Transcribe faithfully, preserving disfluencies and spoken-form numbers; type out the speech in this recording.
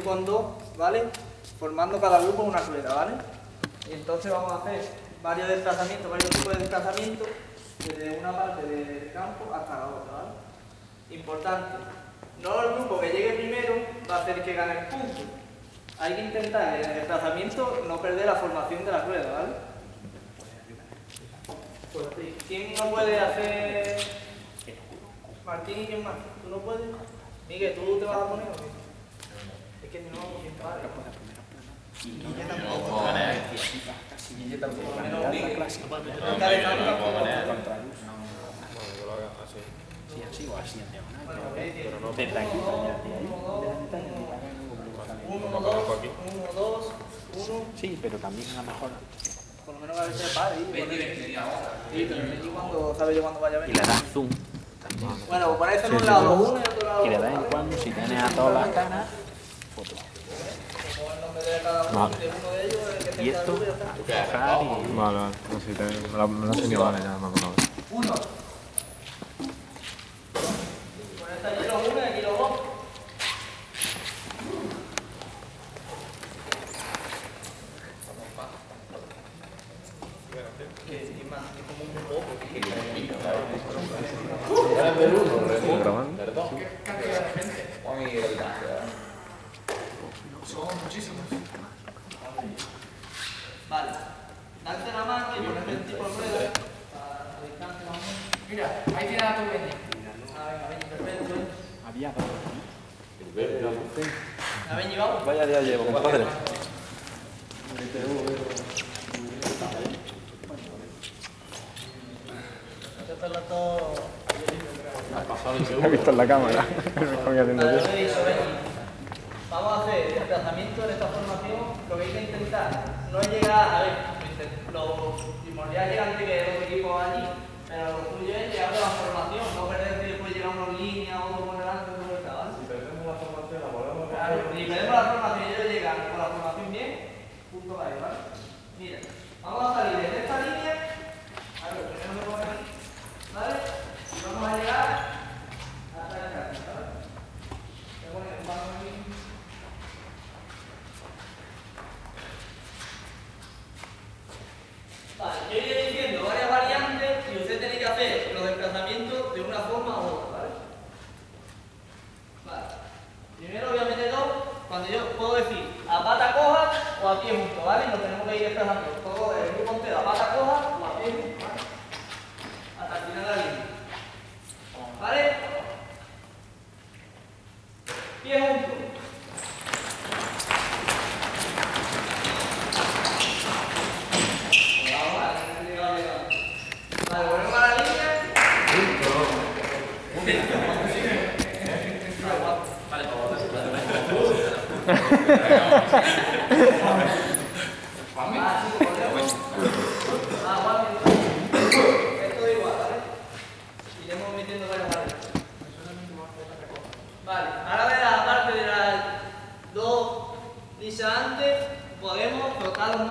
grupo en dos, ¿vale? Formando cada grupo una rueda, ¿vale? Y entonces vamos a hacer varios desplazamientos, varios tipos de desplazamientos desde una parte del campo hasta la otra, ¿vale? Importante, no el grupo que llegue primero va a hacer que gane el punto. Hay que intentar en el desplazamiento no perder la formación de la rueda, ¿vale? Pues, ¿quién no puede hacer? Martín y quién más. ¿Tú no puedes? Miguel, ¿tú te vas a poner o qué? Es que no, ¿quién para? Guille tampoco. Guille tampoco. Por lo menos Miguel. No cabe tanto. Sí, así o así en diagonal. Pero no desde aquí para allá. Uno, dos, uno, dos, uno. Sí, pero también a lo mejor. Por lo menos a veces para ahí. Sí, pero Benji cuando sabe yo cuando vaya a ver. Y le das zoom también. Bueno, pues ponéis en un lado uno y otro lado Y le otro. das en cuando, si tienes a todas las caras, foto. Pongo el nombre de cada uno, Vale. de uno de ellos, el que Y tenga esto, el ya está. bajar y. Vale, vale. No sé, te, me la, me la enseño, vale, ya me acuerdo. Uno. Con esta aquí los uno y aquí los dos. Que más, es como un poco. ¿Estás grabando? Son muchísimos. Vale. Darte la mano y ponerte el tipo de rueda para la distancia más o menos. Mira, ahí tienes a tu Benji. Ah, venga, Benji, perfecto. Había dos. A Benji, vamos. Vaya día llevo, compadre. Esto es lo todo. He visto en la cámara. Voy haciendo Vale, eso. lo he dicho, Benji. Vamos a hacer desplazamiento en esta formación. Lo que hay que intentar no es llegar, a ver, los primordiales llegan antes que los equipos allí, pero lo tuyo es llegar a la formación, no perder que después llega uno en línea, otro por delante, otro por detrás, ¿vale? Si perdemos la formación, la volvemos a Claro, si perdemos la formación y ellos llegan con la formación bien, punto para ahí, ¿vale? Mira, vamos a salir desde esta línea, a ver, primero me pongo aquí, ¿vale? Y vamos a llegar hasta el cambio, ¿vale? Me voy a poner aquí. Vale, yo iré diciendo varias variantes y usted tiene que hacer los desplazamientos de una forma u otra, ¿vale? Vale. Primero voy a meter dos, cuando yo puedo decir a pata coja o a pie junto, ¿vale? Y nos tenemos que ir desplazando todo el grupo entero a pata coja o a pie junto, ¿vale? Hasta el final de la línea. ¿Vale? Pie junto. Vale, volvemos a la línea. Ah, sí, volvemos. Ah, vale. Esto es igual, ¿vale? Iremos metiendo varias variantes. Vale, ahora verás, aparte de las dos dichas antes, podemos frotar los